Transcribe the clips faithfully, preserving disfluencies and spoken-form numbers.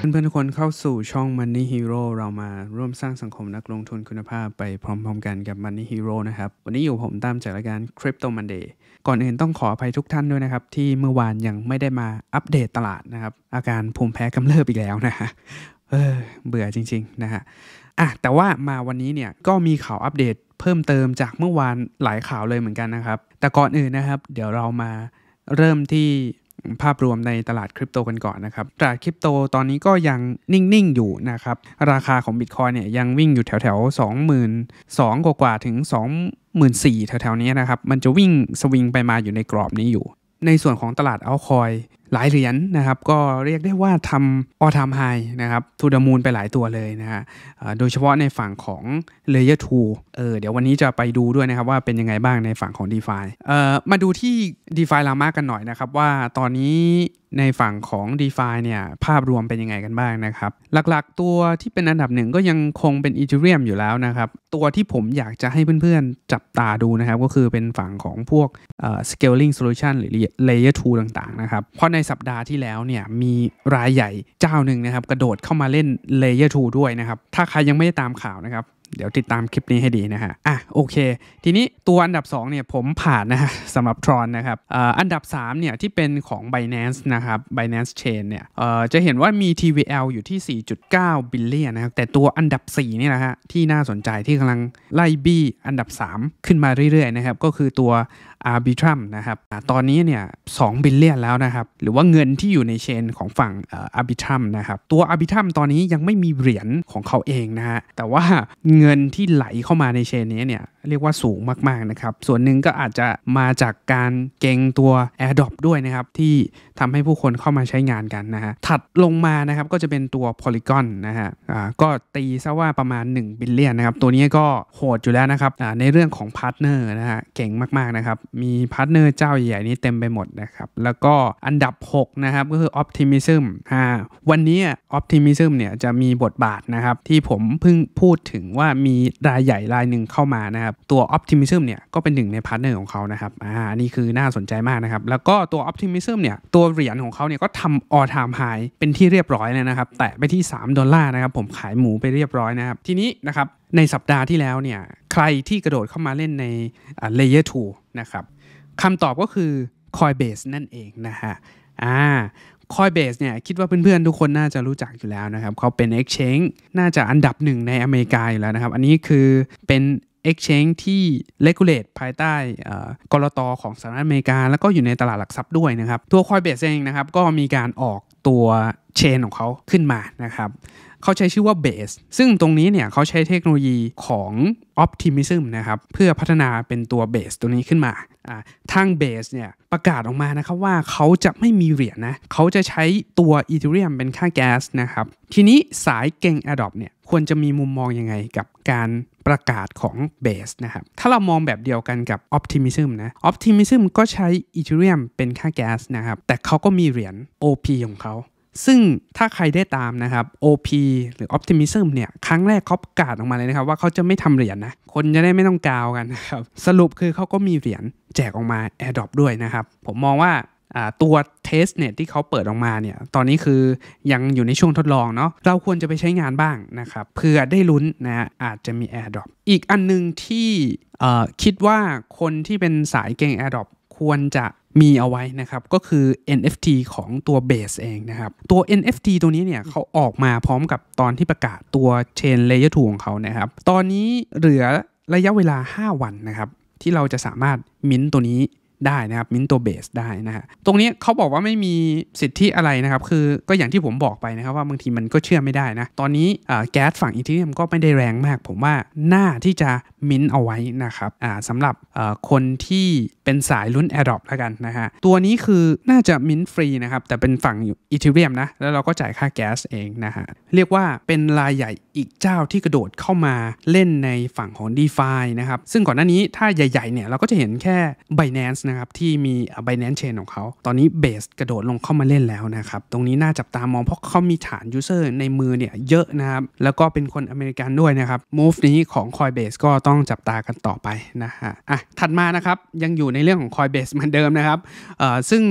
เพื่อนๆทุกคนเข้าสู่ช่อง Money Hero เรามาร่วมสร้างสังคมนักลงทุนคุณภาพไปพร้อมๆกันกับ Money Hero นะครับวันนี้อยู่ผมตามจากรายการ Crypto Monday ก่อนอื่นต้องขออภัยทุกท่านด้วยนะครับที่เมื่อวานยังไม่ได้มาอัปเดตตลาดนะครับอาการภูมิแพ้กำเริบอีกแล้วนะฮะเออเบื่อจริงๆนะฮะอ่ะแต่ว่ามาวันนี้เนี่ยก็มีข่าวอัปเดตเพิ่มเติมจากเมื่อวานหลายข่าวเลยเหมือนกันนะครับแต่ก่อนอื่นนะครับเดี๋ยวเรามาเริ่มที่ภาพรวมในตลาดคริปโตกันก่อนนะครับตลาดคริปโตตอนนี้ก็ยังนิ่งๆอยู่นะครับราคาของ Bitcoin เนี่ยยังวิ่งอยู่แถวๆ สองหมื่นสองพัน กว่าๆถึง สองหมื่นสี่พัน แถวๆนี้นะครับมันจะวิ่งสวิงไปมาอยู่ในกรอบนี้อยู่ในส่วนของตลาด Altcoin หลายเหรียญ น, นะครับก็เรียกได้ว่าทำ all time high นะครับทูดามูนไปหลายตัวเลยนะฮะโดยเฉพาะในฝั่งของ Layer ทูเออเดี๋ยววันนี้จะไปดูด้วยนะครับว่าเป็นยังไงบ้างในฝั่งของ DeFi เอ่อมาดูที่ DeFi Llama กันหน่อยนะครับว่าตอนนี้ในฝั่งของ DeFi เนี่ยภาพรวมเป็นยังไงกันบ้างนะครับหลักๆตัวที่เป็นอันดับหนึ่งก็ยังคงเป็น Ethereum อยู่แล้วนะครับตัวที่ผมอยากจะให้เพื่อนๆจับตาดูนะครับก็คือเป็นฝั่งของพวกเอ่อ Scaling Solution หรือ Layer ทู ต่างๆนะครับเพราะในสัปดาห์ที่แล้วเนี่ยมีรายใหญ่เจ้าหนึ่งนะครับกระโดดเข้ามาเล่น Layer ทู ด้วยนะครับถ้าใครยังไม่ได้ตามข่าวนะครับเดี๋ยวติดตามคลิปนี้ให้ดีนะฮะอ่ะโอเคทีนี้ตัวอันดับสองเนี่ยผมผ่านนะฮะสำหรับ Tron นะครับอ่าอันดับสามเนี่ยที่เป็นของ Binance นะครับ Binance Chain เนี่ยเอ่อจะเห็นว่ามี ที วี แอล อยู่ที่ สี่จุดเก้า บิลเลียนนะครับแต่ตัวอันดับสี่นี่แหละฮะที่น่าสนใจที่กำลังไล่บี้อันดับสามขึ้นมาเรื่อยๆนะครับก็คือตัว Arbitrum นะครับตอนนี้เนี่ยสองบิลเลียนแล้วนะครับหรือว่าเงินที่อยู่ในเชนของฝั่ง Arbitrum นะครับตัว Arbitrum ตอนนี้ยังไม่มีเหรียญของเขาเองนะฮะแต่ว่าเงินที่ไหลเข้ามาในเชนนี้เนี่ยเรียกว่าสูงมากๆนะครับส่วนหนึ่งก็อาจจะมาจากการเก็งตัว Airdrop ด้วยนะครับที่ทำให้ผู้คนเข้ามาใช้งานกันนะฮะถัดลงมานะครับก็จะเป็นตัว Polygon นะฮะอ่าก็ตีซะว่าประมาณหนึ่งบิลเลียนนะครับตัวนี้ก็โหดอยู่แล้วนะครับอ่าในเรื่องของพาร์ทเนอร์นะฮะเก่งมากๆนะครับมีพาร์ทเนอร์เจ้าใหญ่ๆนี้เต็มไปหมดนะครับแล้วก็อันดับหกนะครับก็คือ Optimism อ่าวันนี้ Optimism เนี่ยจะมีบทบาทนะครับที่ผมเพิ่งพูดถึงว่ามีรายใหญ่รายหนึ่งเข้ามานะครับตัว Optimism เนี่ยก็เป็นหนึ่งในพาร์ทเนอร์ของเขานะครับอ่านี่คือน่าสนใจมากนะครับแล้วก็ตัว Optimism เนี่ยตัวเหรียญของเขาเนี่ยก็ทำ all time high เป็นที่เรียบร้อยแล้วนะครับแตะไปที่สามดอลลาร์นะครับผมขายหมูไปเรียบร้อยนะครับทีนี้นะครับในสัปดาห์ที่แล้วเนี่ยใครที่กระโดดเข้ามาเล่นใน Layer ทูนะครับคำตอบก็คือ Coinbase นั่นเองนะฮะอ่า Coinbase เนี่ยคิดว่าเพื่อนๆทุกคนน่าจะรู้จักอยู่แล้วนะครับเขาเป็น Exchange น่าจะอันดับหนึ่งในอเมริกาอยู่แล้วนะครับอันนี้คือเป็น Exchange ที่ regulate ภายใต้กลต.ของสหรัฐอเมริกาแล้วก็อยู่ในตลาดหลักทรัพย์ด้วยนะครับตัว Coinbase เองนะครับก็มีการออกตัวเชนของเขาขึ้นมานะครับเขาใช้ชื่อว่า Base ซึ่งตรงนี้เนี่ยเขาใช้เทคโนโลยีของ Optimism นะครับเพื่อพัฒนาเป็นตัว Base ตัวนี้ขึ้นมาอ่าทาง Base เนี่ยประกาศออกมานะครับว่าเขาจะไม่มีเหรียญนะเขาจะใช้ตัว Ethereum เป็นค่าแก๊สนะครับทีนี้สายเก่ง Adopt เนี่ยควรจะมีมุมมองยังไงกับการประกาศของ Base นะครับถ้าเรามองแบบเดียวกันกับ Optimism นะ Optimism ก็ใช้ Ethereum เป็นค่าแก๊สนะครับแต่เขาก็มีเหรียญ โอ พี ของเขาซึ่งถ้าใครได้ตามนะครับ โอ พี หรือ Optimism เนี่ยครั้งแรกเขาประกาศออกมาเลยนะครับว่าเขาจะไม่ทำเหรียญ นะคนจะได้ไม่ต้องกาวกันนะครับสรุปคือเขาก็มีเหรียญแจกออกมา Airdrop ด้วยนะครับผมมองว่าตัว Testnet ที่เขาเปิดออกมาเนี่ยตอนนี้คือยังอยู่ในช่วงทดลองเนาะเราควรจะไปใช้งานบ้างนะครับเพื่อได้ลุ้นนะอาจจะมี Airdrop อีกอันนึงที่คิดว่าคนที่เป็นสายเก่ง Airdrop ควรจะมีเอาไว้นะครับก็คือ เอ็น เอฟ ที ของตัว Base เองนะครับตัว เอ็น เอฟ ที ตัวนี้เนี่ยเขาออกมาพร้อมกับตอนที่ประกาศตัว Chain Layer ทู ของเขานะครับตอนนี้เหลือระยะเวลาห้าวันนะครับที่เราจะสามารถมิ้นตัวนี้ได้นะครับมิ้นตัวเบสได้นะฮะตรงนี้เขาบอกว่าไม่มีสิทธิอะไรนะครับคือก็อย่างที่ผมบอกไปนะครับว่าบางทีมันก็เชื่อไม่ได้นะตอนนี้แก๊สฝั่งอีเธเรียมก็ไม่ได้แรงมากผมว่าน่าที่จะมิ้นเอาไว้นะครับสำหรับคนที่เป็นสายลุ้น Airdrop แล้วกันนะฮะตัวนี้คือน่าจะมิ้นฟรีนะครับแต่เป็นฝั่งอีเธเรียมนะแล้วเราก็จ่ายค่าแก๊สเองนะฮะเรียกว่าเป็นรายใหญ่อีกเจ้าที่กระโดดเข้ามาเล่นในฝั่งของ DeFi นะครับซึ่งก่อนหน้านี้ถ้าใหญ่ๆเนี่ยเราก็จะเห็นแค่ Binance นะครับที่มี Binance Chain ของเขาตอนนี้ Base กระโดดลงเข้ามาเล่นแล้วนะครับตรงนี้น่าจับตามองเพราะเขามีฐาน User ในมือเนี่ยเยอะนะครับแล้วก็เป็นคนอเมริกันด้วยนะครับ Move นี้ของ Coinbase ก็ต้องจับตากันต่อไปนะฮะอ่ะถัดมานะครับยังอยู่ในเรื่องของ Coinbase เหมือนเดิมนะครับเอ่อซึ่ง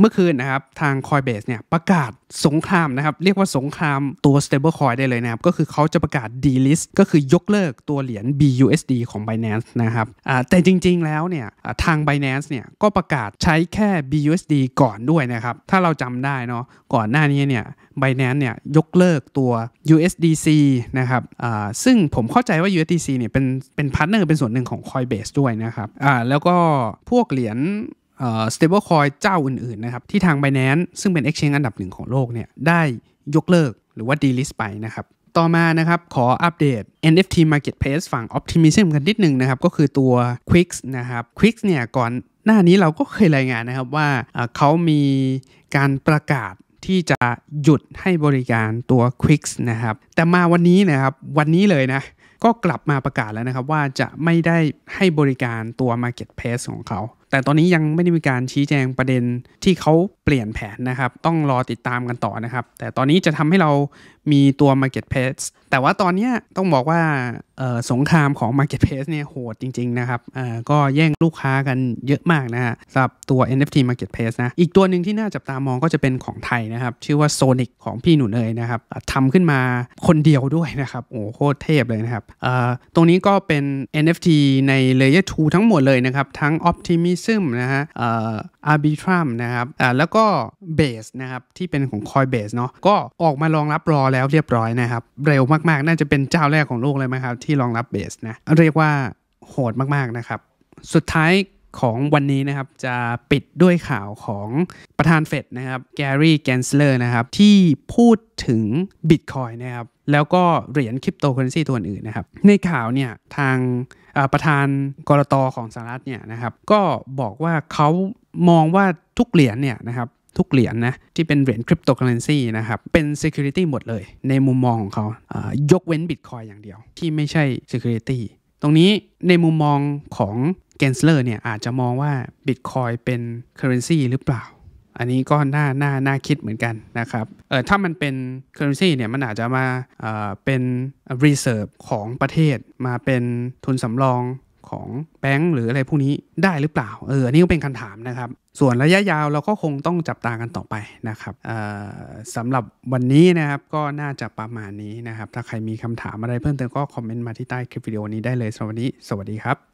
เมื่อคืนนะครับทาง Coinbase เนี่ยประกาศสงครามนะครับเรียกว่าสงครามตัว stablecoin ได้เลยนะครับก็คือเขาจะประกาศ delist ก็คือยกเลิกตัวเหรียญ บี ยู เอส ดี ของ Binance นะครับแต่จริงๆแล้วเนี่ยทาง Binance เนี่ยก็ประกาศใช้แค่ บี ยู เอส ดี ก่อนด้วยนะครับถ้าเราจำได้เนาะก่อนหน้านี้เนี่ย Binance เนี่ยยกเลิกตัว ยู เอส ดี ซี นะครับซึ่งผมเข้าใจว่า ยู เอส ดี ซี เนี่ยเป็นเป็นพาร์ทเนอร์เป็นส่วนหนึ่งของ Coinbase ด้วยนะครับแล้วก็พวกเหรียญเอ่อ stablecoin เจ้าอื่นๆนะครับที่ทาง Binance ซึ่งเป็น exchange อันดับหนึ่งของโลกเนี่ยได้ยกเลิกหรือว่า delist ไปนะครับต่อมานะครับขออัปเดต เอ็น เอฟ ที Marketplace ฝั่ง Optimism กันนิดนึงนะครับก็คือตัว Quix นะครับ Quix เนี่ยก่อนหน้านี้เราก็เคยรายงานนะครับว่าเขามีการประกาศที่จะหยุดให้บริการตัว Quix นะครับแต่มาวันนี้นะครับวันนี้เลยนะก็กลับมาประกาศแล้วนะครับว่าจะไม่ได้ให้บริการตัว Marketplace ของเขาแต่ตอนนี้ยังไม่ได้มีการชี้แจงประเด็นที่เขาเปลี่ยนแผนนะครับต้องรอติดตามกันต่อนะครับแต่ตอนนี้จะทำให้เรามีตัว Marketplace แต่ว่าตอนนี้ต้องบอกว่าสงครามของ Marketplace เนี่ยโหดจริงๆนะครับก็แย่งลูกค้ากันเยอะมากนะฮะสำหรับตัว เอ็น เอฟ ที Marketplace นะอีกตัวหนึ่งที่น่าจับตามองก็จะเป็นของไทยนะครับชื่อว่า Sonic ของพี่หนูเนยนะครับทำขึ้นมาคนเดียวด้วยนะครับโอ้โคตรเทพเลยนะครับตรงนี้ก็เป็น เอ็น เอฟ ที ใน Layer ทูทั้งหมดเลยนะครับทั้ง Optimism นะฮะ Arbitrum นะครับแล้วก็ Base นะครับที่เป็นของ Coinbase เนาะก็ออกมารองรับรอแล้วเรียบร้อยนะครับเร็วมากๆน่าจะเป็นเจ้าแรกของโลกเลยไหมครับที่รองรับ Base นะเรียกว่าโหดมากๆนะครับสุดท้ายของวันนี้นะครับจะปิดด้วยข่าวของประธานเฟดนะครับแกรี่แกนสเลอร์นะครับที่พูดถึง Bitcoin นะครับแล้วก็เหรียญคริปโตเคอเรนซีตัวอื่นนะครับในข่าวเนี่ยทางประธานกลต.ของสหรัฐเนี่ยนะครับก็บอกว่าเขามองว่าทุกเหรียญเนี่ยนะครับทุกเหรียญนะที่เป็นเหรียญคริปโตเคอเรนซีนะครับเป็น security หมดเลยในมุมมองของเขายกเว้น Bitcoin อย่างเดียวที่ไม่ใช่ security ตรงนี้ในมุมมองของเกนสเลอร์เนี่ยอาจจะมองว่า Bitcoin เป็น currency หรือเปล่าอันนี้ก็น่าน่าน่าคิดเหมือนกันนะครับเออถ้ามันเป็น currency เนี่ยมันอาจจะมาเอ่อเป็น reserve ของประเทศมาเป็นทุนสำรองของแบงก์หรืออะไรพวกนี้ได้หรือเปล่าเอออันนี้ก็เป็นคำถามนะครับส่วนระยะยาวเราก็คงต้องจับตากันต่อไปนะครับสำหรับวันนี้นะครับก็น่าจะประมาณนี้นะครับถ้าใครมีคำถามอะไรเพิ่มเติมก็คอมเมนต์มาที่ใต้คลิปวิดีโอนี้ได้เลยสำหรับวันนี้สวัสดีครับ